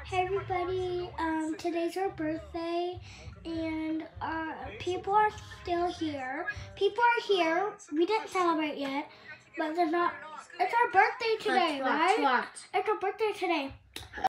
Hey everybody, today's our birthday and people are still here. People are here. We didn't celebrate yet, but they're not. It's our birthday today, right? It's our birthday today.